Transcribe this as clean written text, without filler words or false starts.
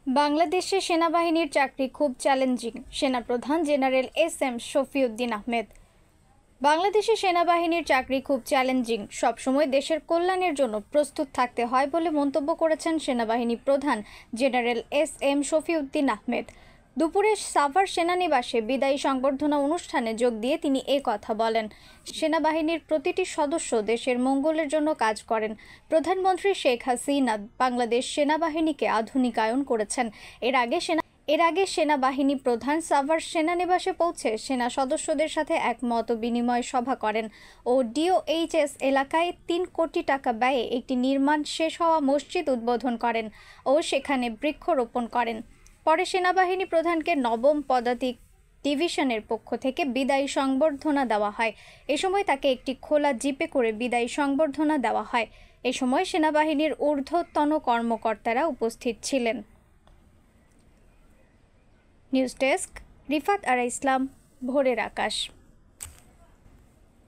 বাংলাদেশে সেনাবাহিনীর চাকরি খুব চ্যালেঞ্জিং। সেনাপ্রধান জেনারেল এস.এম. শফিউদ্দীন আহমেদ। বাংলাদেশে সেনাবাহিনীর চাকরি খুব চ্যালেঞ্জিং, সবসময় দেশের কল্যাণের জন্য প্রস্তুত থাকতে হয় বলে মন্তব্য করেছেন সেনাবাহিনী প্রধান জেনারেল এস.এম. শফিউদ্দীন আহমেদ। দুপুরে সাভার সেনানিবাসে বিদায়ী সংবর্ধনা অনুষ্ঠানে যোগ দিয়ে তিনি কথা বলেন। সেনাবাহিনীর প্রতিটি সদস্য দেশের মঙ্গলের জন্য কাজ করেন। প্রধানমন্ত্রী শেখ হাসিনা বাংলাদেশ সেনাবাহিনীকে আধুনিকায়ন করেছেন। এর আগে সেনাবাহিনী প্রধান সাভার সেনানিবাসে পৌঁছে সেনা সদস্যদের সাথে এক মত বিনিময় সভা করেন ও ডিওএইচএস এলাকায় ৩ কোটি টাকা ব্যয়ে একটি নির্মাণ শেষ হওয়া মসজিদ উদ্বোধন করেন ও সেখানে বৃক্ষরোপণ করেন। পরে সেনাবাহিনী প্রধানকে ৯ম পদাতিক ডিভিশনের পক্ষ থেকে বিদায়ী সংবর্ধনা দেওয়া হয়। এ সময় তাকে একটি খোলা জিপে করে বিদায়ী সংবর্ধনা দেওয়া হয়। এ সময় সেনাবাহিনীর ঊর্ধ্বতন কর্মকর্তারা উপস্থিত ছিলেন। নিউজ ডেস্ক, রিফাত আরা ইসলাম, ভোরের আকাশ।